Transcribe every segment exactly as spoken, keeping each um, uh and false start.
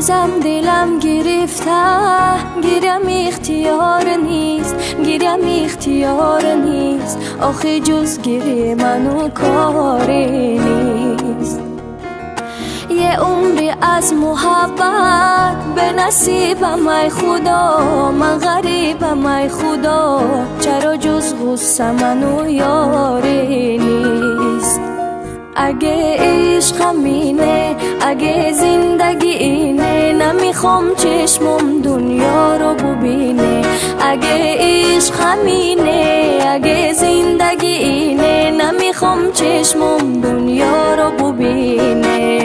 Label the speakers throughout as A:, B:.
A: بازم دلم گرفته، گیرم اختیار نیست، گیرم اختیار نیست. آخه جز گیری منو کاری نیست. یه عمری از محبت به نصیبم ای خدا، من غریبم ای خدا، چرا جز غصه منو یاری نیست. اگه عشق همینه، اگه زندگی اینه، نمیخوام چشمم دنیا رو ببینه. اگه عشق همینه، اگه زندگی اینه، نمیخوام چشمم دنیا رو ببینه.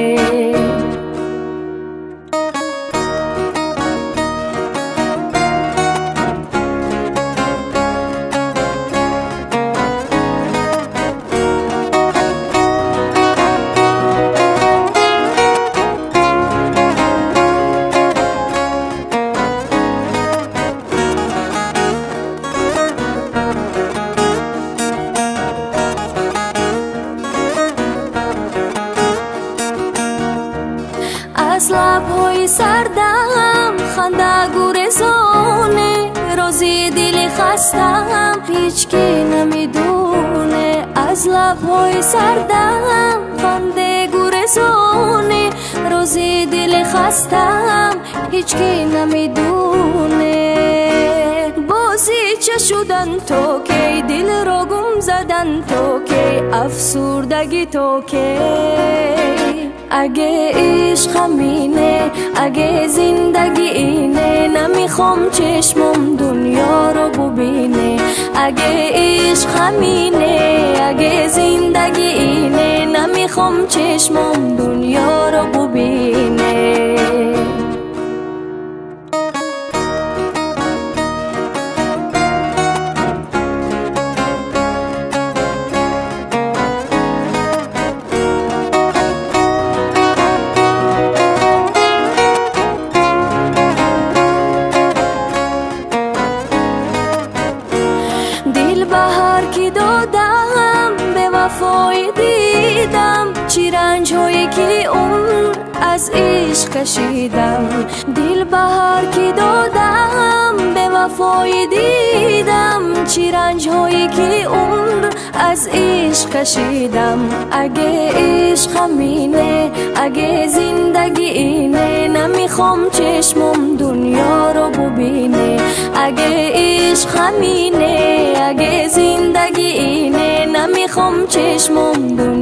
A: از لب‌های سردم خنده گورزونه، روزی دل خستم هیچ کی نمیدونه. از لب‌های سردم خنده گورزونه، روزی دل خستم هیچ کی نمیدونه. بازی چه شدن تو کی، دل را گم زدن تو کی، افسردگی تو کی. اگه عشق همینه، اگه زندگی اینه، نمیخوام چشمم دنیا رو ببینه. اگه عشق همینه، اگه زندگی اینه، نمیخوام چشمم دنیا رو ببینه. که دادم به وفای دیدم، چی رنج هایی که عمر از عشق کشیدم. دل بهار که دادم به وفای دیدم، چی رنج هایی که عمر از عشق کشیدم. اگه عشق همینه، اگه زندگی اینه، نمیخوام چشمم دنیا رو ببینه. اگه عشق همینه، اگه زندگی اینه، نمیخوام چشمم دنیا